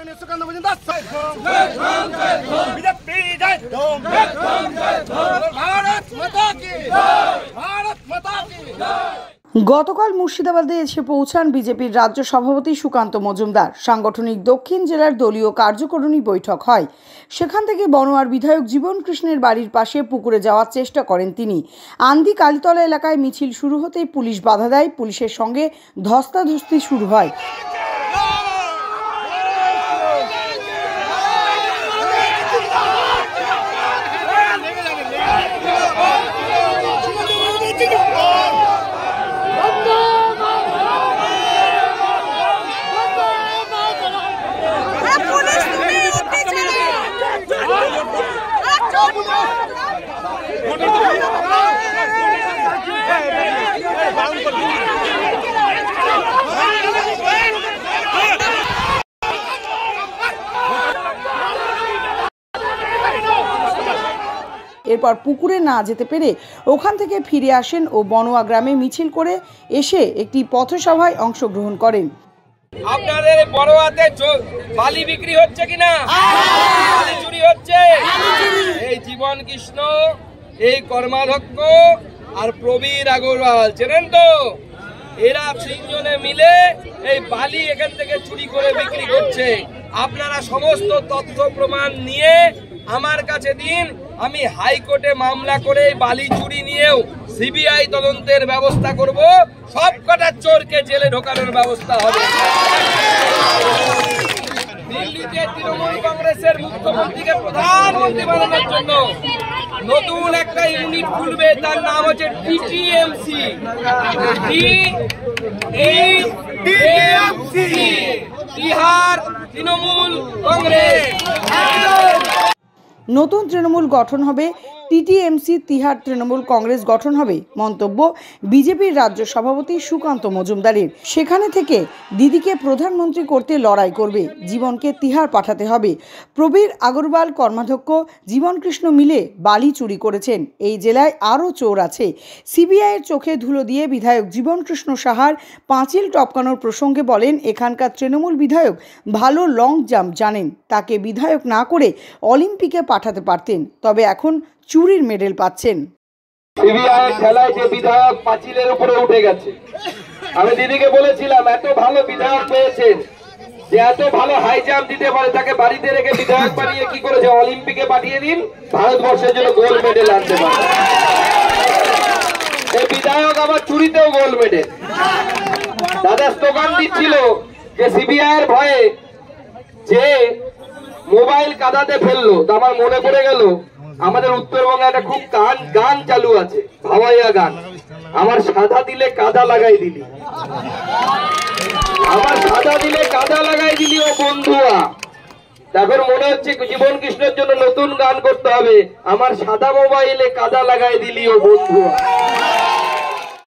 গতকাল মুর্শিদাবাদে এসে পৌঁছান বিজেপির রাজ্য সভাপতি সুকান্ত মজুমদার। সাংগঠনিক দক্ষিণ জেলার দলীয় কার্যকারিণী বৈঠক হয়। সেখান থেকে বনোয়ার বিধায়ক জীবন কৃষ্ণের বাড়ির পাশে পুকুরে যাওয়ার চেষ্টা করেন তিনি। আন্দি কালীতলা এলাকায় মিছিল শুরু হতেই পুলিশ বাধা দেয়। পুলিশের সঙ্গে ধস্তাধস্তি শুরু হয়। এরপর পুকুরে না যেতে পেরে ওখান থেকে ফিরে আসেন ও বনোয়া গ্রামে মিছিল করে এসে একটি পথসভায় অংশগ্রহণ করেন। আপনাদের বড়োয়াতে বালি বিক্রি হচ্ছে কিনা? বালি চুরি হচ্ছে। এই জীবন কৃষ্ণ, এই কর্মাধ্যক্ষ আর প্রবীর আগরওয়াল চেনেন তো? এরা তিনজনে মিলে এই বালি এখান থেকে চুরি করে বিক্রি করছে। আপনারা সমস্ত তথ্য প্রমাণ নিয়ে আমার কাছে দিন। আমি হাইকোর্টে মামলা করে বালি চুরি নিয়েও সিবিআই তদন্তের ব্যবস্থা করব। সব কটা চোরকে জেলে ঢোকানোর ব্যবস্থা হবে। দিল্লিতে তৃণমূল কংগ্রেসের মুখ্যমন্ত্রীকে প্রধানমন্ত্রী বানানোর জন্য নতুন একটা ইউনিট খুলবে, তার নাম হচ্ছে টিটিএমসি। বিহার তৃণমূল কংগ্রেস। নতুন তৃণমূল গঠন হবে, টিটিএমসি তিহার তৃণমূল কংগ্রেস গঠন হবে, মন্তব্য বিজেপির রাজ্য সভাপতি সুকান্ত মজুমদারের। সেখানে থেকে দিদিকে প্রধানমন্ত্রী করতে লড়াই করবে, জীবনকে তিহার পাঠাতে হবে। প্রবীর আগরওয়াল কর্মাধ্যক্ষ জীবন কৃষ্ণ মিলে বালি চুরি করেছেন। এই জেলায় আরও চোর আছে। সিবিআইয়ের চোখে ধুলো দিয়ে বিধায়ক জীবন কৃষ্ণ সাহার পাঁচিল টপকানোর প্রসঙ্গে বলেন, এখানকার তৃণমূল বিধায়ক ভালো লং জাম্প জানেন, তাকে বিধায়ক না করে অলিম্পিকে পাঠাতে পারতেন, তবে এখন চুরির মেডেল পাচ্ছেন। সিবিআই খেলায় যে বিধায়ক পাঁচিলের উপরে উঠে গেছে। আমি দিদিকে বলেছিলাম, এত ভালো বিধায়ক পেয়েছেন যে এত ভালো হাই জাম্প দিতে পারে, তাকে বাড়িতে রেখে বিধায়ক বানিয়ে কি করেছে, অলিম্পিকে পাঠিয়ে দিন, ভারতবর্ষের জন্য গোল্ড মেডেল আনতে পারে। এই বিধায়ক আবার চুরিতেও গোল্ড মেডেল। দাদা স্লোগান দিচ্ছিল যে সিবিআই এর ভয়ে যে মোবাইল কাদাতে ফেললো। তো আমার মনে পড়ে গেল, আমাদের উত্তরবঙ্গে একটা খুব গান চালু আছে, ভাওয়াইয়া গান, আমার সাদা দিলে কাদা লাগাই দিলি, আমার সাদা দিলে কাদা লাগাই দিলি ও বন্ধুয়া। তারপর মনে হচ্ছে জীবন কৃষ্ণের জন্য নতুন গান করতে হবে, আমার সাদা মোবাইলে কাদা লাগাই দিলি ও বন্ধুয়া।